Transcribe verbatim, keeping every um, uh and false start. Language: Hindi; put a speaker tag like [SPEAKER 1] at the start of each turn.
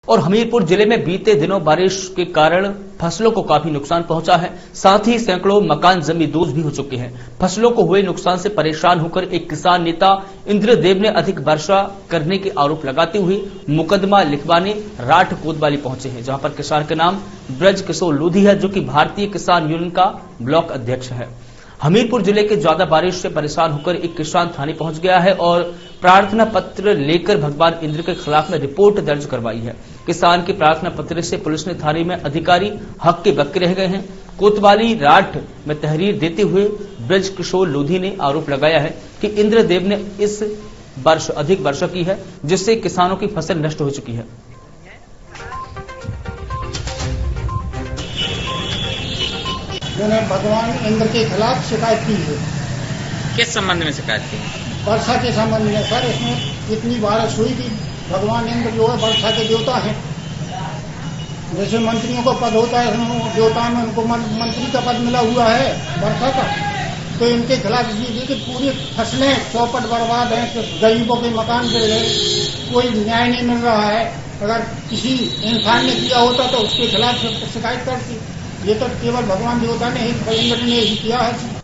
[SPEAKER 1] और हमीरपुर जिले में बीते दिनों बारिश के कारण फसलों को काफी नुकसान पहुंचा है। साथ ही सैकड़ों मकान जमींदोज भी हो चुके हैं। फसलों को हुए नुकसान से परेशान होकर एक किसान नेता इंद्रदेव ने अधिक वर्षा करने के आरोप लगाते हुए मुकदमा लिखवाने राठ कोतवाली पहुंचे हैं, जहां पर किसान का नाम ब्रज किशोर लोधी है, जो कि भारतीय किसान यूनियन का ब्लॉक अध्यक्ष है। हमीरपुर जिले के ज्यादा बारिश से परेशान होकर एक किसान थाने पहुंच गया है और प्रार्थना पत्र लेकर भगवान इंद्र के खिलाफ में रिपोर्ट दर्ज करवाई है। किसान के प्रार्थना पत्र से पुलिस ने थाने में अधिकारी हक के बक्के रह गए हैं। कोतवाली राठ में तहरीर देते हुए ब्रज किशोर लोधी ने आरोप लगाया है कि इंद्रदेव ने इस वर्ष अधिक वर्षा की है, जिससे किसानों की फसल नष्ट हो चुकी है।
[SPEAKER 2] मैंने भगवान इंद्र के खिलाफ शिकायत की है।
[SPEAKER 3] किस संबंध में शिकायत की?
[SPEAKER 2] वर्षा के संबंध में सर, इसमें इतनी बारिश हुई कि भगवान इंद्र जो है वर्षा के देवता हैं। जैसे मंत्रियों को पद होता है, देवता में उनको मंत्री का पद मिला हुआ है वर्षा का, तो इनके खिलाफ इसलिए कि पूरी फसलें चौपट बर्बाद हैं, तो गरीबों के मकान गिर गए, कोई न्याय नहीं मिल रहा है। अगर किसी इंसान ने किया होता तो उसके खिलाफ शिकायत करती। ये तो केवल भगवान देवता ने ही इंद्र ने ही किया है।